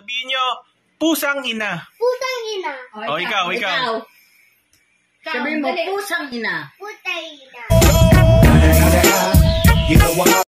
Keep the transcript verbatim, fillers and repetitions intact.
Sabihin nyo, pusang ina. Putang ina. O, ikaw, ikaw. Sabihin mo, pusang ina. Putang ina.